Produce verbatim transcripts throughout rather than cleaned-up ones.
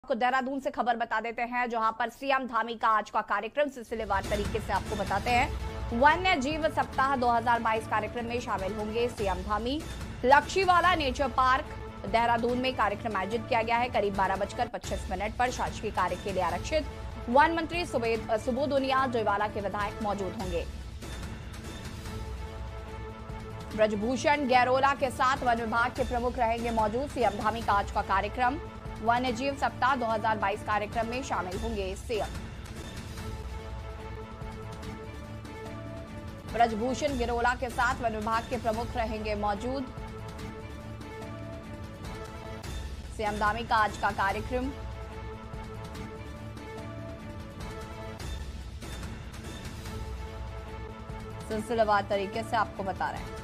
आपको देहरादून से खबर बता देते हैं, जहां पर सीएम धामी का आज का कार्यक्रम सिलसिलेवार तरीके से आपको बताते हैं। वन्य जीव सप्ताह दो हज़ार बाईस कार्यक्रम में शामिल होंगे CM Dhami. Lakshiwala nature park Dehradun में कार्यक्रम आयोजित किया गया है। करीब बारह बजकर पच्चीस मिनट पर शासकीय कार्य के लिए आरक्षित वन मंत्री सुबोध उनियाल डोईवाला के विधायक मौजूद होंगे। ब्रजभूषण गैरोला के साथ वन विभाग के प्रमुख रहेंगे मौजूद। सीएम धामी का आज का कार्यक्रम वन्य जीव सप्ताह दो हज़ार बाईस कार्यक्रम में शामिल होंगे सीएम। ब्रजभूषण गैरोला के साथ वन विभाग के प्रमुख रहेंगे मौजूद। सीएम धामी का आज का कार्यक्रम सिलसिलेवार तरीके से आपको बता रहे हैं।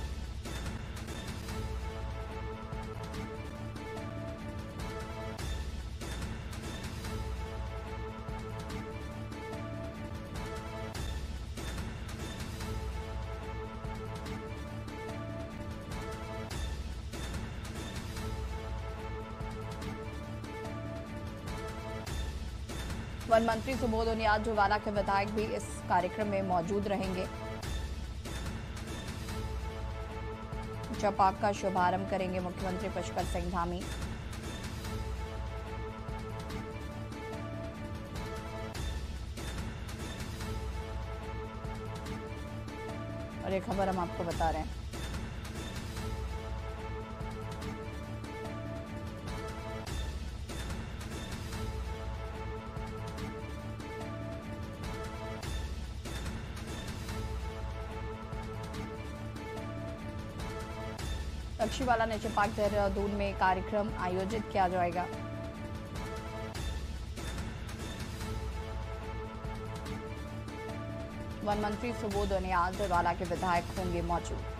वन मंत्री सुबोध उनियाल डोईवाला के विधायक भी इस कार्यक्रम में मौजूद रहेंगे। चपाक का शुभारंभ करेंगे मुख्यमंत्री पुष्कर सिंह धामी। और ये खबर हम आपको बता रहे हैं। लक्षीवाला नेचर पार्क देहरादून में कार्यक्रम आयोजित किया जाएगा। वन मंत्री सुबोध उनियाल डोईवाला के विधायक होंगे मौजूद।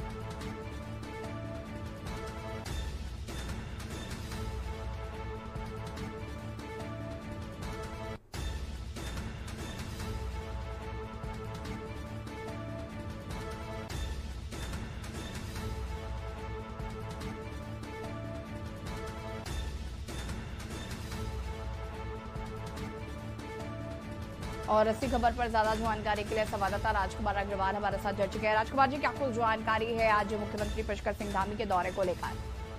और इसी खबर पर ज्यादा जानकारी के लिए संवाददाता राजकुमार अग्रवाल हमारे साथ जुड़ चुके हैं। राजकुमार जी, क्या कुछ जानकारी है आज मुख्यमंत्री पुष्कर सिंह धामी के दौरे को लेकर?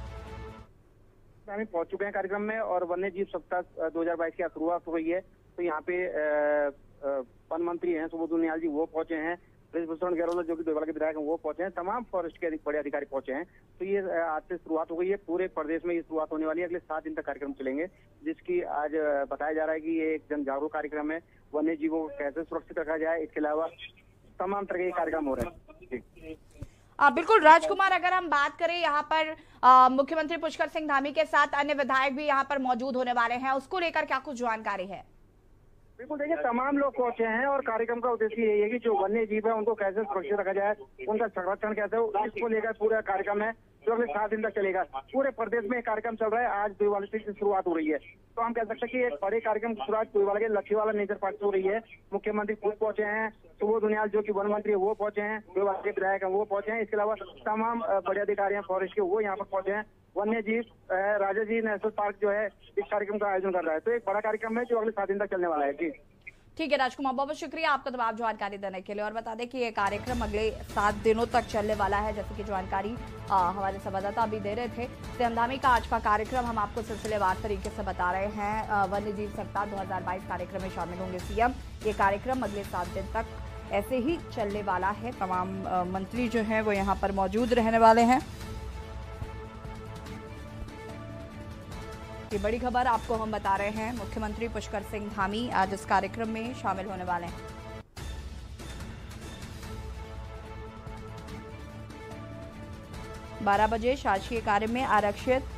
धामी पहुंच चुके हैं कार्यक्रम में और वन्य जीव सप्ताह दो हज़ार बाईस की शुरुआत हो गई है। तो यहाँ पे वन मंत्री हैं सुबोध उनियाल जी, वो पहुंचे हैं। ब्रजभूषण गैरोला जो कि डोईवाला के विधायक हैं वो पहुंचे हैं। तमाम फॉरेस्ट के बड़े अधिकारी पहुंचे हैं। तो ये आज से शुरुआत हो गई है। पूरे प्रदेश में ये शुरुआत होने वाली है। अगले सात दिन तक कार्यक्रम चलेंगे, जिसकी आज बताया जा रहा है कि ये एक जन जागरूक कार्यक्रम है। वन्य जीवों को कैसे सुरक्षित रखा जाए, इसके अलावा तमाम तरह के कार्यक्रम हो रहे हैं। आ, बिल्कुल राजकुमार, अगर हम बात करें यहाँ पर आ, मुख्यमंत्री पुष्कर सिंह धामी के साथ अन्य विधायक भी यहाँ पर मौजूद होने वाले हैं, उसको लेकर क्या कुछ जानकारी है? बिल्कुल, देखिए तमाम लोग पहुंचे हैं और कार्यक्रम का उद्देश्य यही है कि जो वन्य जीव है उनको कैसे सुरक्षित रखा जाए, उनका संरक्षण कैसे हो, इसको लेकर पूरा कार्यक्रम है जो अगले सात दिन तक चलेगा। पूरे प्रदेश में कार्यक्रम चल रहा है। आज डोईवाला से शुरुआत हो रही है। तो हम कह सकते हैं कि एक बड़े कार्यक्रम की शुरुआत डोईवाला के लक्षीवाला नेचर पार्क से हो रही है। मुख्यमंत्री खुद पहुंचे हैं। सुबोध उनियाल जो कि वन मंत्री है वो पहुंचे हैं। डोईवाला के विधायक हैं वो पहुंचे हैं। इसके अलावा तमाम बड़े अधिकारी हैं फॉरेस्ट के, वो यहाँ पर पहुंचे हैं। वन्य जीव राजा जी नेशनल पार्क जो है इस कार्यक्रम का आयोजन कर रहा है। तो एक बड़ा कार्यक्रम है जो अगले सात दिन तक चलने वाला है। जी ठीक है राजकुमार, बहुत बहुत शुक्रिया आपका तमाम जानकारी देने के लिए। और बता दें कि ये कार्यक्रम अगले सात दिनों तक चलने वाला है, जैसे कि जानकारी आ, हमारे संवाददाता अभी दे रहे थे। सीएम धामी का आज का कार्यक्रम हम आपको सिलसिलेवार तरीके से बता रहे हैं। वन्य जीव सप्ताह दो हज़ार बाईस कार्यक्रम में शामिल होंगे सीएम। ये कार्यक्रम अगले सात दिन तक ऐसे ही चलने वाला है। तमाम मंत्री जो है वो यहाँ पर मौजूद रहने वाले हैं। ये बड़ी खबर आपको हम बता रहे हैं। मुख्यमंत्री पुष्कर सिंह धामी आज इस कार्यक्रम में शामिल होने वाले हैं। बारह बजे शासकीय कार्य में आरक्षित